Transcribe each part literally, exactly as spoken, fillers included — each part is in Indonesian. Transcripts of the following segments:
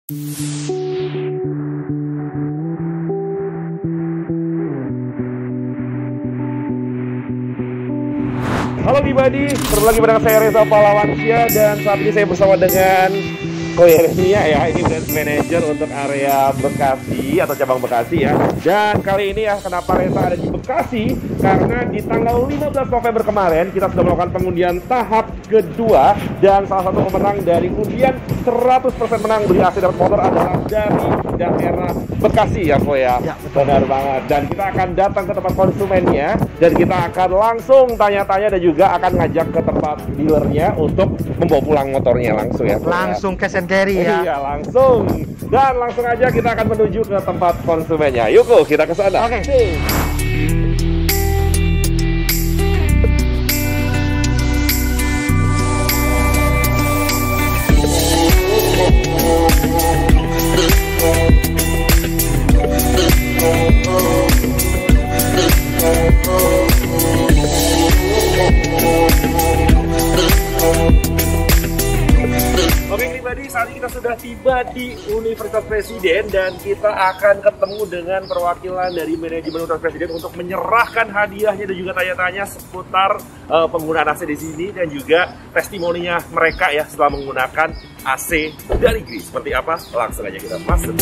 Halo everybody, ketemu lagi bareng saya Reza Pahlawansyah dan saat ini saya bersama dengan Koyernia ya, ini brand manager untuk area Bekasi atau cabang Bekasi ya. Dan kali ini ya, kenapa Reza ada di Bekasi? Karena di tanggal lima belas November kemarin kita sudah melakukan pengundian tahap kedua dan salah satu pemenang dari undian seratus persen menang beli A C dapat motor adalah dari daerah Bekasi ya Ko ya. Ya benar banget. Dan kita akan datang ke tempat konsumennya dan kita akan langsung tanya-tanya dan juga akan ngajak ke tempat dealernya untuk membawa pulang motornya langsung ya. Langsung cash and carry ya. Iya langsung. Dan langsung aja kita akan menuju ke tempat konsumennya. Yuk Ko, kita ke sana. Oke. Okay. Oke pribadi, saat ini kita sudah tiba di Universitas Presiden dan kita akan ketemu dengan perwakilan dari manajemen Universitas Presiden untuk menyerahkan hadiahnya dan juga tanya-tanya seputar uh, penggunaan A C di sini dan juga testimoninya mereka ya setelah menggunakan A C dari G R I. Seperti apa? Langsung aja kita masuk.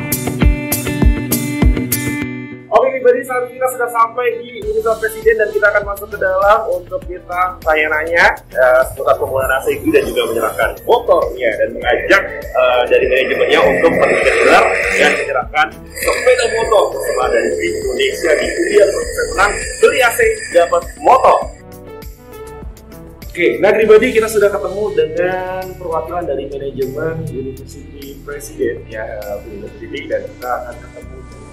Oke pribadi, saat ini kita sudah sampai di Universitas Presiden dan kita akan masuk ke dalam untuk kita tanya-nanya uh, seputar penggunaan A C G R I dan juga menyerahkan motornya dan mengajak uh, dari manajemennya untuk pergi ke dealer dan menyerahkan sepeda motor bersama dari G R I Indonesia di undian menang beli A C dapat motor. Oke, nah pribadi kita sudah ketemu dengan perwakilan dari manajemen University Presiden ya, uh, University, dan kita akan ketemu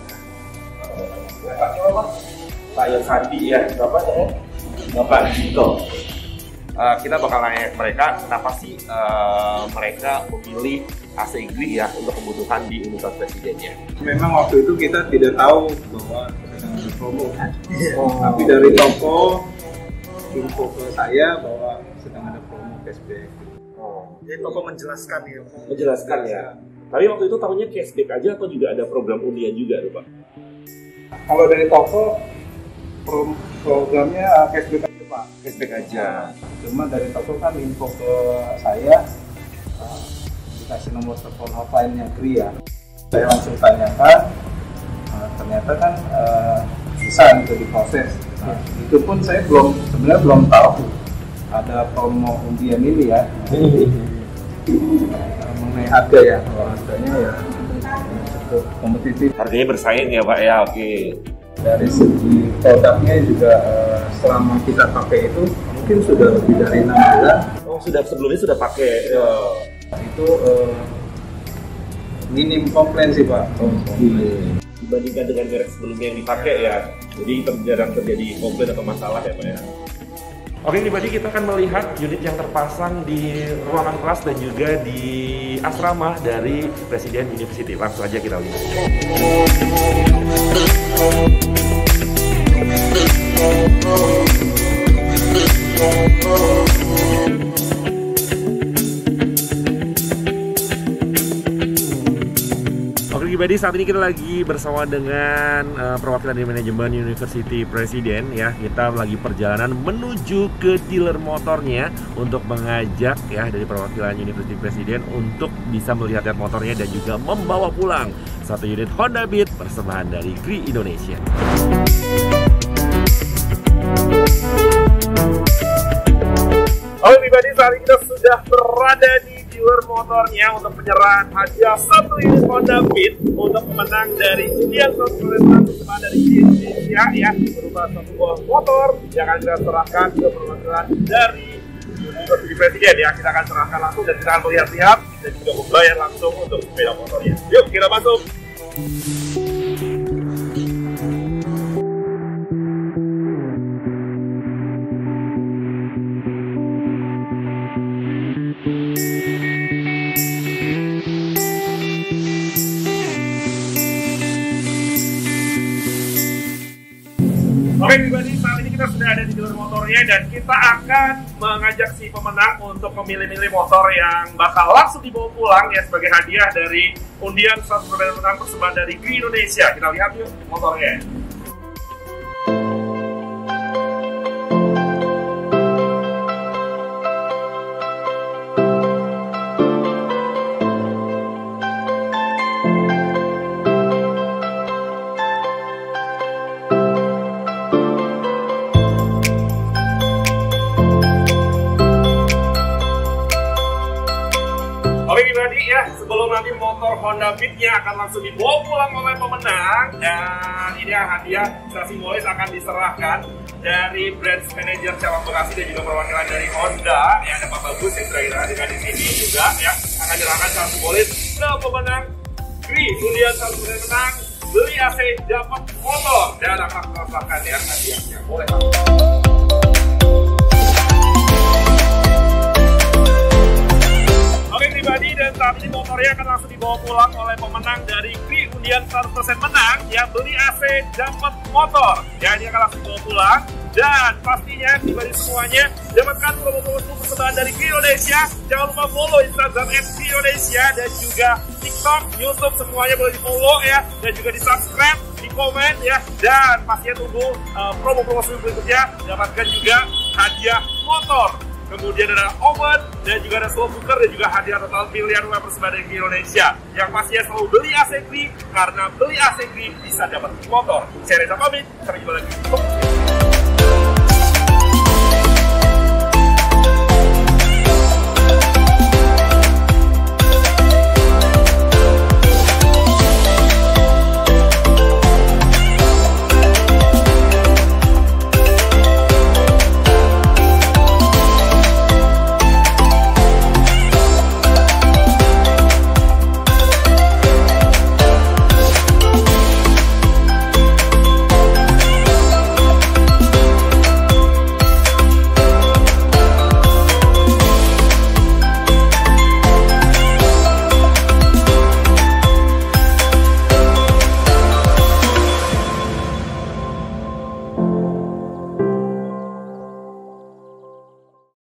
Pak Yosandi ya, Bapak ya, Bapak Dito. Uh, kita bakal nanya mereka kenapa sih uh, mereka memilih A C G R I ya untuk kebutuhan di Universitas Presidennya. Memang waktu itu kita tidak tahu bahwa sedang ada promo, oh. Tapi dari toko info ke saya bahwa sedang ada promo cashback. Oh. Jadi toko menjelaskan ya. Menjelaskan ya. Tapi waktu itu tahunya cashback aja atau juga ada program undian juga tuh Pak? Kalau dari toko pro programnya cashback aja Pak. Cashback aja. Cuma dari toko kan info ke saya, uh, dikasih nomor telepon hotline-nya G R I ya. Saya langsung tanyakan, uh, ternyata kan uh, bisa untuk diproses. Nah, itu pun saya belum sebenarnya belum tahu ada promo undian ini ya. Mengenai harga ya, kalau harganya ya kompetitif. Harganya bersaing ya Pak ya, oke. Dari segi produknya juga uh, selama kita pakai itu mungkin sudah lebih dari enam bulan. Oh sudah, sebelumnya sudah pakai. Oh. Itu uh, minim komplain sih Pak. Oh, okay. Dibandingkan dengan merek sebelumnya yang dipakai ya, jadi jarang terjadi komplain atau masalah ya Pak ya. Oke, pribadi kita akan melihat unit yang terpasang di ruangan kelas dan juga di asrama dari Presiden University. Langsung aja kita lihat. Oke pribadi, saat ini kita lagi bersama dengan uh, perwakilan dari manajemen University Presiden ya. Kita lagi perjalanan menuju ke dealer motornya untuk mengajak ya dari perwakilan University Presiden untuk bisa melihat motornya dan juga membawa pulang satu unit Honda Beat persembahan dari G R I Indonesia. Oke pribadi, saat ini kita sudah berada di dealer motornya untuk penyerahan hadiah satu unit Honda Beat untuk pemenang dari undian persembahan dari G R I Indonesia ya, berupa satu buah motor yang akan kita serahkan ke perwakilan dari Universitas Presiden ya. Kita akan serahkan langsung dan kita akan melihat-lihat dan juga membayar langsung untuk sepeda motornya. Yuk kita masuk. Oke pribadi, saat ini kita sudah ada di dealer motornya dan kita akan mengajak si pemenang untuk memilih-milih motor yang bakal langsung dibawa pulang ya sebagai hadiah dari undian seratus persen menang persembahan dari Gree Indonesia. Kita lihat yuk motornya. Oke pribadi ya, sebelum nanti motor Honda Beat-nya akan langsung dibawa pulang oleh pemenang, dan ini hadiah secara simbolis akan diserahkan dari branch manager cabang Bekasi dan juga perwakilan dari Honda ya, ada Pak Bagus yang sudah kita hadirkan di sini juga ya, akan diserahkan secara simbolis ke pemenang Gree undian seratus persen menang beli A C dapat motor, dan akan merasakan ya hadiahnya. Boleh Pak. Oke pribadi, dan saat ini motornya akan langsung dibawa pulang oleh pemenang dari Gree undian seratus persen menang yang beli A C dapat motor. Ya, dia akan langsung dibawa pulang, dan pastinya pribadi semuanya dapatkan promo-promo persembahan dari Gree Indonesia. Jangan lupa follow Instagram at Gree Indonesia dan juga TikTok, YouTube, semuanya boleh di follow ya, dan juga di subscribe, di komen ya, dan pastinya tunggu uh, promo-promo berikutnya. Dapatkan juga hadiah motor, kemudian ada oven, dan juga ada slow cooker, dan juga hadiah total pilihan rumah persembahan dari Gree Indonesia. Yang pastinya selalu beli A C Gree, karena beli A C Gree bisa dapat motor. Saya Reza pamit, sampai jumpa lagi.